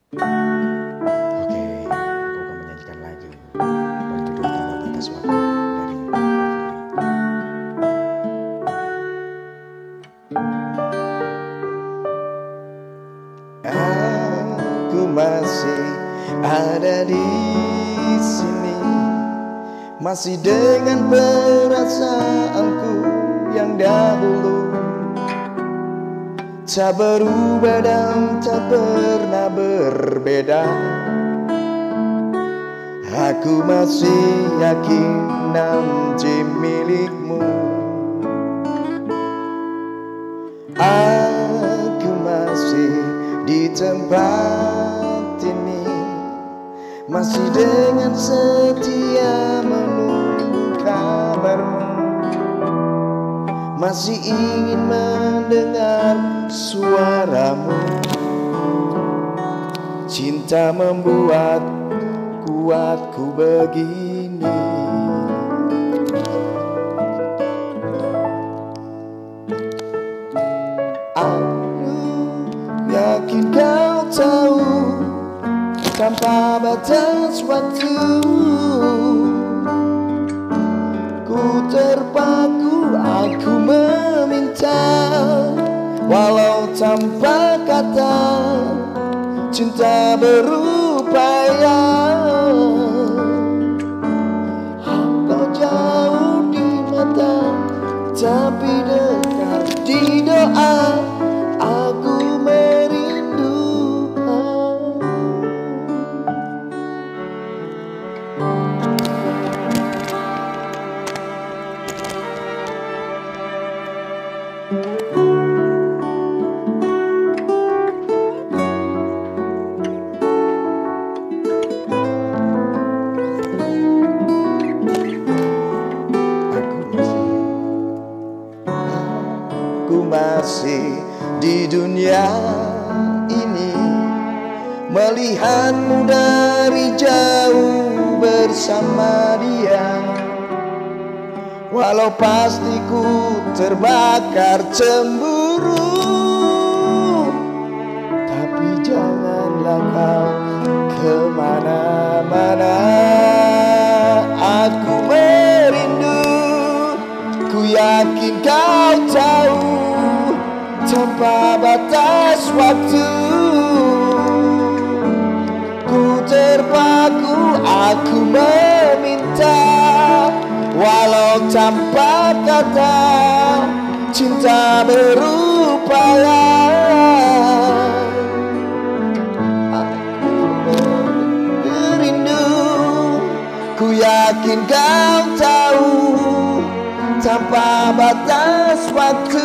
Oke, aku akan menyanyikan lagu berjudul Tanpa Batas Waktu dari Aku masih ada di sini, masih dengan perasaanku yang dahulu, tak berubah dan tak pernah berbeda. Aku masih yakin nanti milikmu. Aku masih di tempat ini, masih dengan setia menunggu kabarmu, masih ingin mendengar suaramu. Cinta membuat kuatku begini. Aku yakin kau tahu, tanpa batas waktu ku terpaku, aku meminta, walau tanpa kata, cinta berupaya. Kau jauh di mata, tapi dekat di doa. Aku merindu. Aku masih di dunia ini, melihatmu dari jauh bersama dia. Walau pasti ku terbakar cemburu, tapi janganlah kau kemana-mana. Aku merindu, ku yakin kau tahu, tanpa batas waktu ku terpaku, aku meminta, walau tanpa kata, cinta berupaya. Aku merindu, ku yakin kau tahu, tanpa batas waktu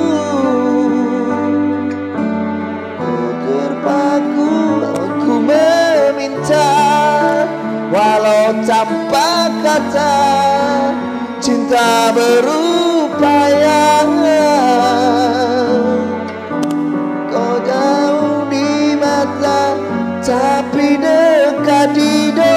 ku terpaku, aku meminta, walau tanpa kata, cinta berupaya. Kau jauh di mata, tapi dekat di doa.